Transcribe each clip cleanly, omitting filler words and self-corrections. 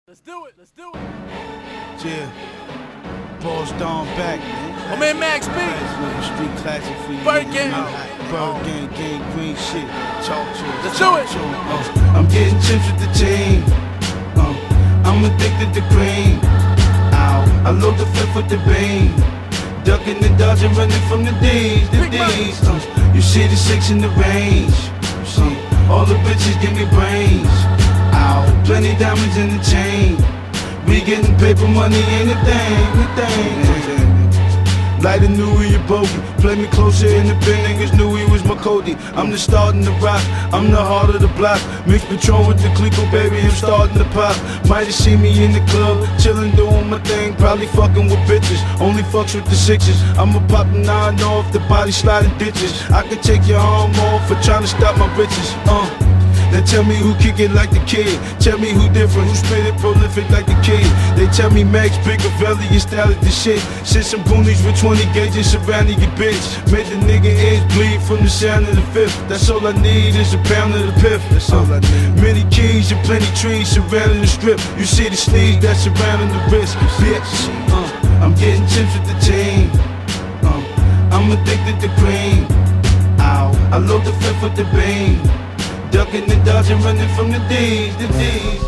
Let's do it. Let's do it. Yeah. Balls down back, man. My man Max B. Street classic for you. Bird Gang. Bird Gang, gang, green shit. Talk to us. Let's do it. I'm getting chips with the team. I'm addicted to green. Ow. I load the flip with the beam. Ducking and dodging, running from the D's. The D's. You see the 6 in the range. You see all the bitches give me brains. Ow. Plenty diamonds in the chain. We getting paper money, ain't a thing. Light a new in your bogey. Play me closer in the pen, niggas knew he was my Cody. I'm the starting the rock, I'm the heart of the block. Mix Patron with the Clico, baby, I'm starting to pop. Might have seen me in the club, chillin' doing my thing. Probably fucking with bitches, only fucks with the 6s. I'ma pop the 9 off, the body sliding ditches. I could take your arm off for trying to stop my riches. They tell me who kick it like the kid. Tell me who different, who spit it prolific like the kid. They tell me Max Biggavelli, your style is the shit. Sit some boonies with 20 gauges surrounding your bitch. Made the nigga ears bleed from the sound of the fifth. That's all I need is a pound of the piff. That's all I need. Many keys and plenty trees surrounding the strip. You see the sleeves that's surrounding the wrist. Bitch, I'm getting chips with the team. I'm addicted to cream. Ow, I load the flip with the beam. Ducking and dodging, running from the D's, the D's.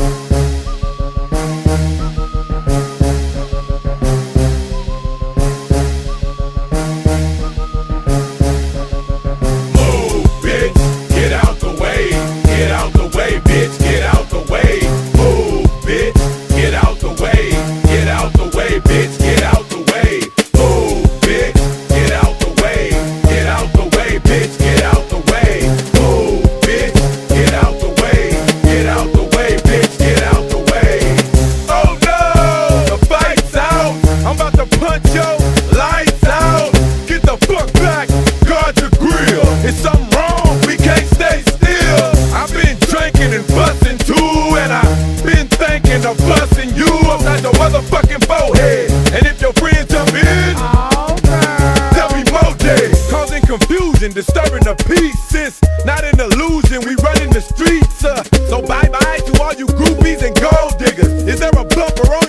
Move, bitch, get out the way. Get out the way, bitch, get out the way. Move, bitch, get out the way. Get out the way, bitch, get out the way. Move, bitch, get out the way. Get out the way, bitch, get out the way. Move. Get out the way, bitch, get out the way. Oh no, the fight's out. I'm about to punch your lights out. Get the fuck back, guard your grill. It's something wrong, we can't stay still. I've been drinking and busting too, and I've been thinking of busting you upside the motherfucking forehead. And if your friends jump in, they'll be Mojay, causing confusion, disturbing the peace. It's not an illusion, we running the streets. So bye-bye to all you groupies and gold diggers. Is there a bumper on